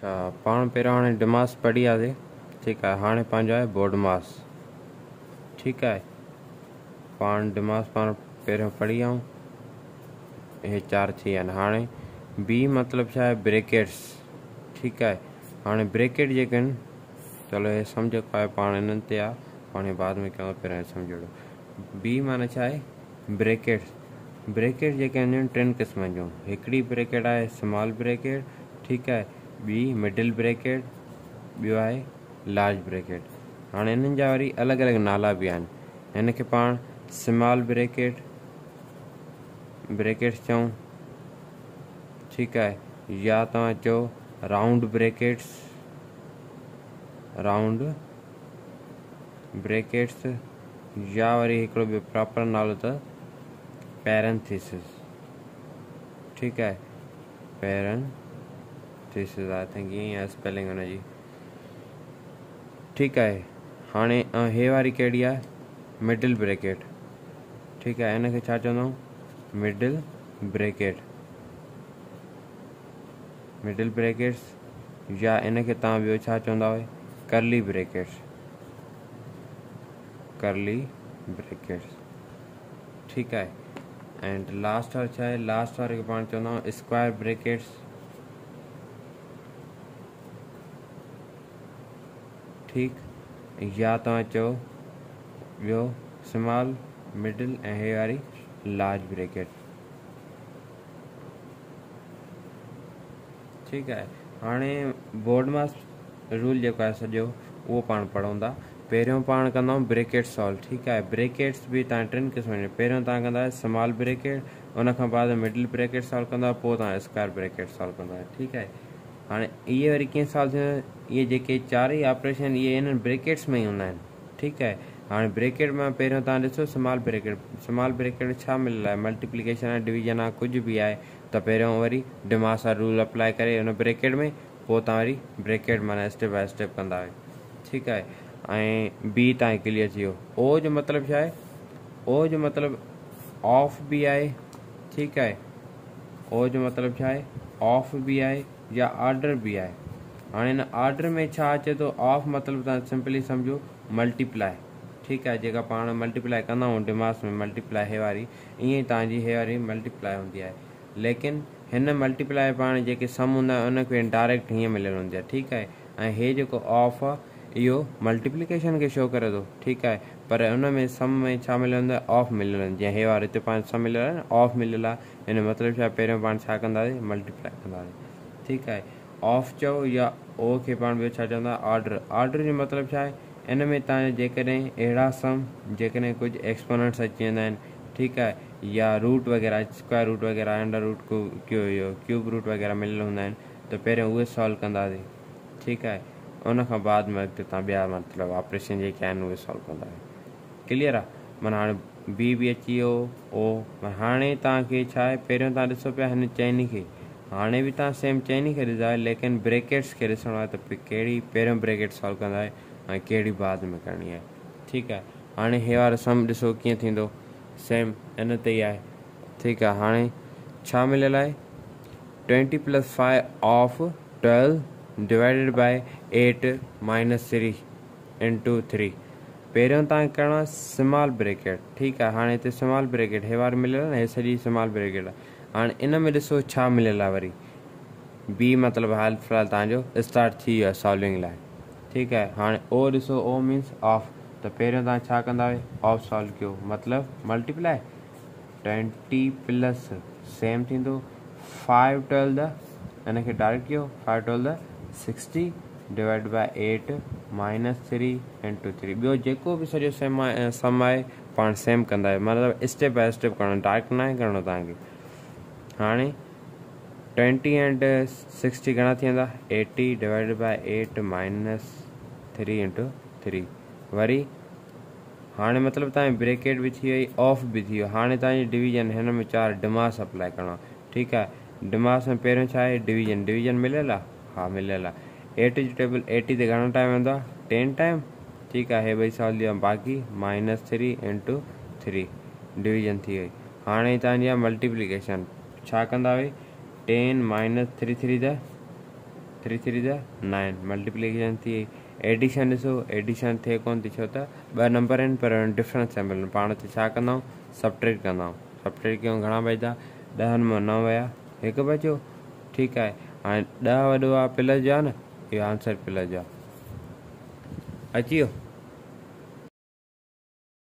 अच्छा पाण पहिरियों हाणे डिमास पढ़ी वियासीं। ठीकु आहे, हाणे पंहिंजो आहे बोडमास। ठीकु आहे, पाण डिमास पाण पहिरियों पढ़ी आऊं, हे 4 थी विया आहिनि। हाणे बी मतिलबु छा आहे, ब्रेकेट्स। ठीकु आहे, हाणे ब्रेकेट जेके आहिनि, चलो हे सम्झो पाए पाण इन्हनि ते आहे, पाण बाद में कयूं, पहिरियों सम्झो। बी माना छा आहे, ब्रेकेट्स। ब्रेकेट जेके आहिनि 3 क़िस्मनि जूं। हिकिड़ी ब्रेकेट आहे स्मॉल ब्रेकेट, ठीकु आहे, ॿी मिडिल ब्रेकेट, ॿियो आहे लार्ज ब्रेकेट। हाणे इन्हनि जा वरी अलॻि अलॻि नाला बि आहिनि। हिन खे पाण स्मॉल ब्रेकेट्स चऊं, ठीकु आहे, या तव्हां चओ राउंड ब्रेकेट्स, या वरी हिकिड़ो ॿियो प्रॉपर नालो त पैरेंथेसिस। ठीकु आहे, पैरेंथेसिस आई थिंक ईअं आहे स्पेलिंग हुनजी। ठीकु आहे, हाणे हे वारी कहिड़ी आहे, मिडिल ब्रेकेट। ठीकु आहे, हिन खे छा चवंदा, मिडिल ब्रेकेट्स, या इन खे तव्हां ॿियो छा चवंदा हुआ, करली ब्रेकेट्स। ठीकु आहे, एंड लास्ट वारो छा आहे, लास्ट वारे खे पाण चवंदा आहियूं स्क्वायर ब्रेकेट्स। ठीकु, या तव्हां चओ ॿियो स्मॉल, मिडिल ऐं हे वारी लार्ज ब्रेकेट। ठीकु आहे, हाणे बोडमास रूल जेको आहे सॼो उहो पाण पढ़ूं था। पहिरियों पाण कंदा आहियूं ब्रेकेट सॉल्व। ठीकु आहे, ब्रेकेट्स बि तव्हां 3 क़िस्मनि जा। पहिरियों तव्हां कंदा स्मॉल ब्रेकेट, उन खां बाद मिडिल ब्रेकेट सॉल्व कंदा, पोइ तव्हां स्क्वायर ब्रेकेट सॉल्व कंदा। ठीकु आहे, हाणे इहे वरी कीअं सॉल्व थींदा, इहे जेके 4 ई ऑपरेशन इहे इन्हनि ब्रेकेट्स में ई हूंदा आहिनि। ठीकु आहे, हाणे ब्रेकेट में पहिरियों तव्हां ॾिसो स्मॉल ब्रेकेट में छा मिलियल आहे, मल्टीप्लिकेशन आहे, डिवीजन आहे, कुझु बि आहे, त पहिरियों वरी डिमास जा रूल अप्लाई करे हुन ब्रेकेट में, पोइ तव्हां वरी ब्रेकेट माना स्टेप बाय स्टेप कंदा आहियो। ठीकु आहे, ऐं बी तव्हांखे क्लियर थी वियो। ओ जो मतिलबु छा आहे, ओ जो मतिलबु ऑफ बि आहे। ठीकु आहे, ओ जो मतिलबु छा आहे, ऑफ बि आहे या ऑर्डर बि आहे। हाणे हिन ऑर्डर में छा अचे थो, ऑफ मतिलबु तव्हां सिंपली सम्झो मल्टीप्लाई। ठीकु आहे, जेका पाण मल्टीप्लाई कंदा आहियूं डिमास में, मल्टीप्लाई हे वारी, ईअं ई तव्हांजी हे वारी मल्टीप्लाई हूंदी आहे। लेकिन हिन मल्टीप्लाई पाण जेके सम हूंदा आहिनि उनखे डायरेक्ट हीअं मिलियल हूंदी आहे। ठीकु आहे, ऐं हे जेको ऑफ आहे इहो मल्टीप्लिकेशन खे शो करे थो। ठीकु आहे, पर उन में सम में छा मिलियल हूंदो आहे, ऑफ मिलियल हूंदी आहे। हे वारो हिते पाण सम मिलियल आहे न, ऑफ मिलियल आहे, हिन मतिलबु छा, पहिरियों पाण छा कंदासीं, मल्टीप्लाई कंदासीं। ठीकु आहे, ऑफ चओ या ओ खे पाण ॿियो छा चवंदा, ऑर्डर जो मतिलबु छा आहे, इन में तव्हां जेकॾहिं अहिड़ा सम जेकॾहिं कुझु एक्सपोनेंट्स अची वेंदा आहिनि, ठीकु आहे, या रूट वग़ैरह, स्क्वायर रूट वग़ैरह, अंडर रूट क्यूब रूट वग़ैरह मिलियल हूंदा आहिनि, त पहिरियों उहे सॉल्व कंदासीं। ठीकु आहे, उन खां बाद में अॻिते तव्हां ॿिया मतिलबु ऑपरेशन जेके आहिनि उहे सॉल्व कंदा आहियो। क्लियर आहे, माना हाणे बी बि अची वियो, ओ। हाणे तव्हांखे छा आहे, पहिरियों तव्हां ॾिसो पिया हिन चइनी खे, हाणे बि तव्हां सेम चइनी खे ॾिसंदा, लेकिन ब्रेकेट्स खे ॾिसणो आहे त कहिड़ी पहिरियों ब्रेकेट सॉल्व कंदा ऐं कहिड़ी बाद में करणी आहे। ठीकु आहे, हाणे हे वारो सम ॾिसो कीअं थींदो, सेम इन ते ई आहे। ठीकु आहे, हाणे छा मिलियल आहे, 20 + 5 ऑफ 12 डिवाइडेड बाय 8 - 3 × 3। पहिरियों तव्हांखे करिणो आहे स्मॉल ब्रेकेट। ठीकु आहे, हाणे हिते स्मॉल ब्रेकेट हे वार मिलियल आहे न, हे सॼी स्मॉल ब्रेकेट आहे। हाणे इन में ॾिसो छा मिलियल आहे, वरी बी मतिलबु हाल फ़िलहाल तव्हांजो स्टार्ट थी वियो आहे सॉल्विंग लाइ। ठीकु आहे, हाणे ओ ॾिसो, ओ मीन्स ऑफ, त पहिरियों तव्हां छा कंदा हुआ, ऑफ सॉल्व कयो, मतिलबु मल्टीप्लाई 20 प्लस सेम थींदो 5 12 इन खे डायरेक्ट कयो, 5 12 60 डिवाइड बाय 8 - 3 × 3। ॿियो जेको बि सॼो सम आहे पाण सेम कंदा आहियूं, मतिलबु स्टेप बाय स्टेप करणो, डायरेक्ट न आहे करिणो तव्हांखे। हाणे 20 & 60 घणा थी वेंदा, 80 डिवाइडेड बाय 8 - 3 × 3। वरी हाणे मतिलबु तव्हांजी ब्रेकेट बि थी वई, ऑफ बि थी वियो। हाणे तव्हांजी डिवीजन, हिन में 4 डिमास अप्लाई करिणो आहे। ठीकु आहे, डिमास में पहिरियों छा आहे, डिवीजन मिलियल आहे, हा मिलियल आहे। 8 जो टेबल 80 ते घणो टाइम वेंदो आहे, 10 टाइम। ठीकु आहे, हे ॿई सॉल्व थी विया, बाक़ी -3 × 3 डिवीजन थी वई। हाणे तव्हांजी आहे मल्टीप्लिकेशन, छा कंदा हुई, 10 - 3 3 द 3 3 जा 9 मल्टीप्लिकेशन थी। एडिशन ॾिसो एडिशन थिए कोन थी छो त 2 नंबर आहिनि पर डिफरेंस सिंबल पाण त छा कंदा आहियूं सब्ट्रैक्ट कंदा आहियूं। सब्ट्रैक्ट कयूं घणा बचंदा 10 मां 9 विया 1 बचियो। ठीकु आहे हाणे 10 वॾो आहे प्लस जो आहे न इहो आंसर प्लस जो आहे। अची वियो।